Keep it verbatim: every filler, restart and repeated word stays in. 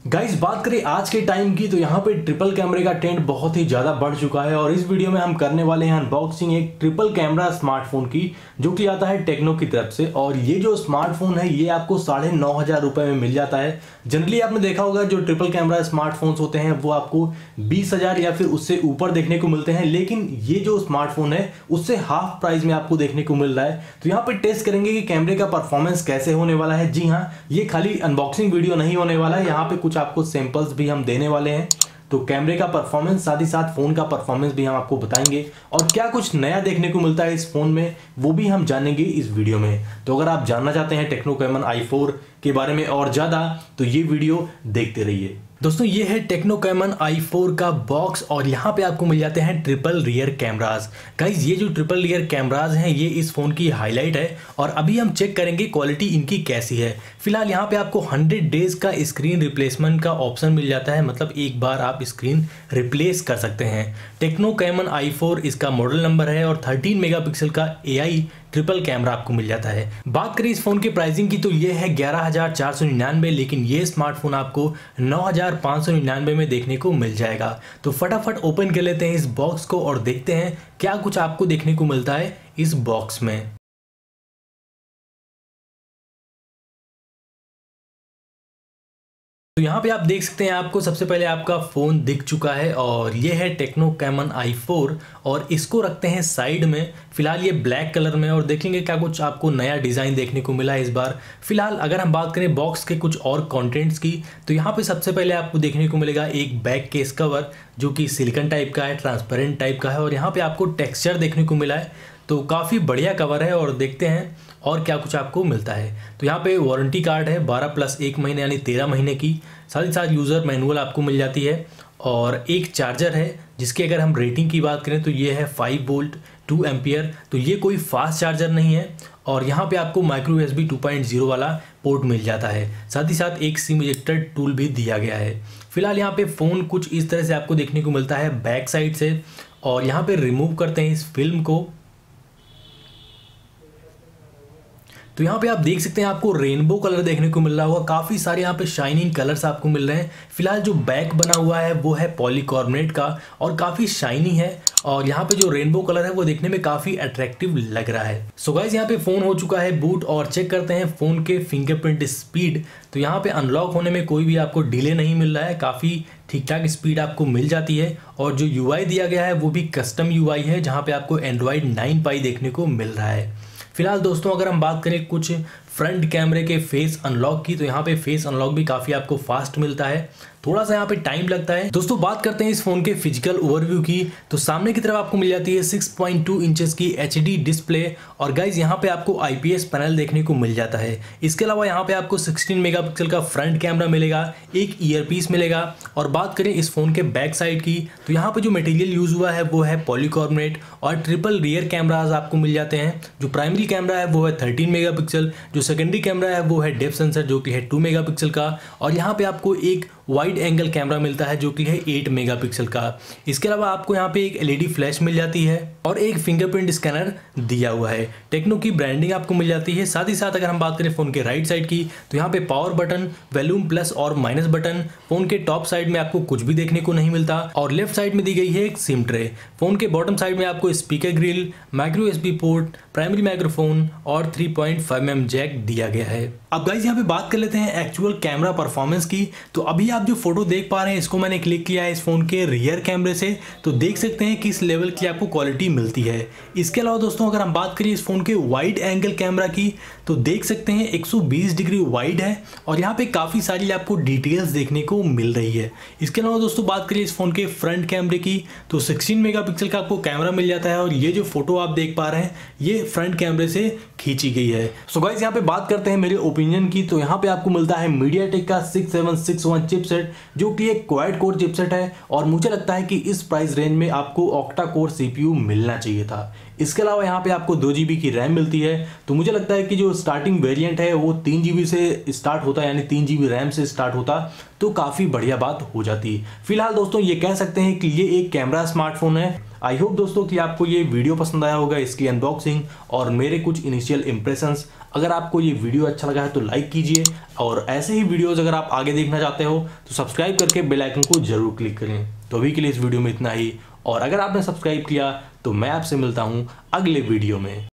Guys बात करें आज के टाइम की तो यहाँ पे ट्रिपल कैमरे का ट्रेंड बहुत ही ज़्यादा बढ़ चुका है और इस वीडियो में हम करने वाले हैं अनबॉक्सिंग एक ट्रिपल कैमरा स्मार्टफोन की जो कि आता है टेक्नो की तरफ से। और ये जो स्मार्टफोन है ये आपको साढ़े नौ हज़ार रुपये में मिल जाता है। जनरली आपने देखा होगा जो ट्रिपल कैमरा स्मार्टफोन्स होते हैं वो आपको बीस हज़ार या फिर उससे ऊपर देखने को मिलते हैं, लेकिन ये जो स्मार्टफोन है उससे हाफ प्राइस में आपको देखने को मिल रहा है। तो यहाँ पे टेस्ट करेंगे कि कैमरे का परफॉर्मेंस कैसे होने वाला है। जी हाँ, ये खाली अनबॉक्सिंग वीडियो नहीं होने वाला है, यहाँ पे कुछ आपको सैंपल्स भी हम देने वाले हैं। तो कैमरे का परफॉर्मेंस साथ ही साथ फोन का परफॉर्मेंस भी हम आपको बताएंगे और क्या कुछ नया देखने को मिलता है इस फोन में वो भी हम जानेंगे इस वीडियो में। तो अगर आप जानना चाहते हैं टेक्नो कैमन आई फोर के बारे में और ज्यादा तो ये वीडियो देखते रहिए। दोस्तों ये है टेक्नो कैमन आई फोर का बॉक्स और यहाँ पे आपको मिल जाते हैं ट्रिपल रियर कैमराज। गाइज ये जो ट्रिपल रियर कैमराज हैं ये इस फोन की हाईलाइट है और अभी हम चेक करेंगे क्वालिटी इनकी कैसी है। फिलहाल यहाँ पे आपको हंड्रेड डेज का स्क्रीन रिप्लेसमेंट का ऑप्शन मिल जाता है, मतलब एक बार आप स्क्रीन रिप्लेस कर सकते हैं। टेक्नो कैमन आई फोर इसका मॉडल नंबर है और थर्टीन मेगापिक्सल का ए आई ट्रिपल कैमरा आपको मिल जाता है। बात करें इस फोन की प्राइसिंग की तो ये है ग्यारह हजार चार सौ निन्यानवे, लेकिन ये स्मार्टफोन आपको नौ हजार पाँच सौ निन्यानवे में देखने को मिल जाएगा। तो फटाफट ओपन कर लेते हैं इस बॉक्स को और देखते हैं क्या कुछ आपको देखने को मिलता है इस बॉक्स में। तो यहाँ पे आप देख सकते हैं आपको सबसे पहले आपका फ़ोन दिख चुका है और ये है टेक्नो कैमन आई फोर और इसको रखते हैं साइड में। फिलहाल ये ब्लैक कलर में और देखेंगे क्या कुछ आपको नया डिज़ाइन देखने को मिला है इस बार। फिलहाल अगर हम बात करें बॉक्स के कुछ और कंटेंट्स की तो यहाँ पे सबसे पहले आपको देखने को मिलेगा एक बैक केस कवर जो कि सिलिकॉन टाइप का है, ट्रांसपेरेंट टाइप का है और यहाँ पर आपको टेक्स्चर देखने को मिला है। तो काफ़ी बढ़िया कवर है और देखते हैं और क्या कुछ आपको मिलता है। तो यहाँ पे वारंटी कार्ड है बारह प्लस एक महीने यानी तेरह महीने की, साथ ही साथ यूज़र मैनुअल आपको मिल जाती है और एक चार्जर है जिसकी अगर हम रेटिंग की बात करें तो ये है फाइव वोल्ट टू एम्पियर। तो ये कोई फास्ट चार्जर नहीं है और यहाँ पे आपको micro USB two point zero वाला पोर्ट मिल जाता है। साथ ही साथ एक सिम इजेक्टर टूल भी दिया गया है। फिलहाल यहाँ पे फ़ोन कुछ इस तरह से आपको देखने को मिलता है बैक साइड से और यहाँ पे रिमूव करते हैं इस फिल्म को। तो यहाँ पे आप देख सकते हैं आपको रेनबो कलर देखने को मिल रहा होगा, काफ़ी सारे यहाँ पे शाइनिंग कलर्स आपको मिल रहे हैं। फिलहाल जो बैक बना हुआ है वो है पॉलीकार्बोनेट का और काफ़ी शाइनी है और यहाँ पे जो रेनबो कलर है वो देखने में काफ़ी अट्रैक्टिव लग रहा है। सो गाइस यहाँ पे फ़ोन हो चुका है बूट और चेक करते हैं फ़ोन के फिंगरप्रिंट स्पीड। तो यहाँ पे अनलॉक होने में कोई भी आपको डिले नहीं मिल रहा है, काफ़ी ठीक ठाक स्पीड आपको मिल जाती है और जो यू आई दिया गया है वो भी कस्टम यू आई है जहाँ पे आपको एंड्रॉइड नाइन पाई देखने को मिल रहा है। फिलहाल दोस्तों अगर हम बात करें कुछ फ्रंट कैमरे के फेस अनलॉक की तो यहाँ पे फेस अनलॉक भी काफ़ी आपको फास्ट मिलता है, थोड़ा सा यहाँ पे टाइम लगता है। दोस्तों बात करते हैं इस फोन के फिजिकल ओवरव्यू की तो सामने की तरफ आपको मिल जाती है सिक्स पॉइंट टू इंचेस की एच डी डिस्प्ले और गाइज यहाँ पे आपको आई पी एस पैनल देखने को मिल जाता है। इसके अलावा यहाँ पे आपको सिक्सटीन मेगापिक्सल का फ्रंट कैमरा मिलेगा, एक ईयरपीस मिलेगा। और बात करें इस फोन के बैक साइड की तो यहाँ पे जो मटेरियल यूज हुआ है वो है पॉलीकार्बोनेट और ट्रिपल रियर कैमराज आपको मिल जाते हैं। जो प्राइमरी कैमरा है वो है थर्टीन मेगापिक्सल, जो सेकेंडरी कैमरा है वो है डेप्थ सेंसर जो कि है टू मेगापिक्सल का और यहाँ पे आपको एक वाइड एंगल कैमरा मिलता है जो कि है एट मेगापिक्सल का। इसके अलावा आपको यहाँ पे एक एल ई डी फ्लैश मिल जाती है और एक फिंगरप्रिंट स्कैनर दिया हुआ है। टेक्नो की ब्रांडिंग आपको मिल जाती है। साथ ही साथ अगर हम बात करें फ़ोन के राइट साइड की तो यहाँ पे पावर बटन, वॉल्यूम प्लस और माइनस बटन। फ़ोन के टॉप साइड में आपको कुछ भी देखने को नहीं मिलता और लेफ्ट साइड में दी गई है एक सिम ट्रे। फ़ोन के बॉटम साइड में आपको speaker grill, micro USB port, primary microphone और three point five M M jack दिया गया है। अब गाइस यहाँ पे बात कर लेते हैं एक्चुअल कैमरा परफॉर्मेंस की। तो अभी आप जो फोटो देख पा रहे हैं इसको मैंने क्लिक किया है इस फोन के रियर कैमरे से, तो देख सकते हैं किस लेवल की आपको क्वालिटी मिलती है। इसके अलावा दोस्तों अगर हम बात करें इस फोन के वाइड एंगल कैमरा की तो देख सकते हैं एक सौ बीस डिग्री वाइड है और यहाँ पे काफ़ी सारी आपको डिटेल्स देखने को मिल रही है। इसके अलावा दोस्तों बात करें इस फोन के फ्रंट कैमरे की तो सिक्सटीन मेगापिक्सल का आपको कैमरा मिल जाता है और ये जो फोटो आप देख पा रहे हैं ये फ्रंट कैमरे से खींची गई है। सो गाइस यहाँ पे बात करते हैं मेरे ओपिनियन की तो यहाँ पे आपको मिलता है मीडियाटेक का six seven six one chipset जो कि एक क्वाड कोर चिपसेट है और मुझे लगता है कि इस प्राइस रेंज में आपको ऑक्टा कोर सीपीयू मिलना चाहिए था। इसके अलावा यहाँ पे आपको दो जी बी की रैम मिलती है तो मुझे लगता है कि जो स्टार्टिंग वेरिएंट है वो तीन जी बी से स्टार्ट होता है, यानी तीन जी बी रैम से स्टार्ट होता तो काफ़ी बढ़िया बात हो जाती। फिलहाल दोस्तों ये कह सकते हैं कि ये एक कैमरा स्मार्टफोन है आई होप दोस्तों कि आपको ये वीडियो पसंद आया होगा, इसकी अनबॉक्सिंग और मेरे कुछ इनिशियल इंप्रेशंस। अगर आपको ये वीडियो अच्छा लगा है तो लाइक कीजिए, और ऐसे ही वीडियोस अगर आप आगे देखना चाहते हो तो सब्सक्राइब करके बेल आइकन को जरूर क्लिक करें। तो अभी के लिए इस वीडियो में इतना ही, और अगर आपने सब्सक्राइब किया तो मैं आपसे मिलता हूँ अगले वीडियो में।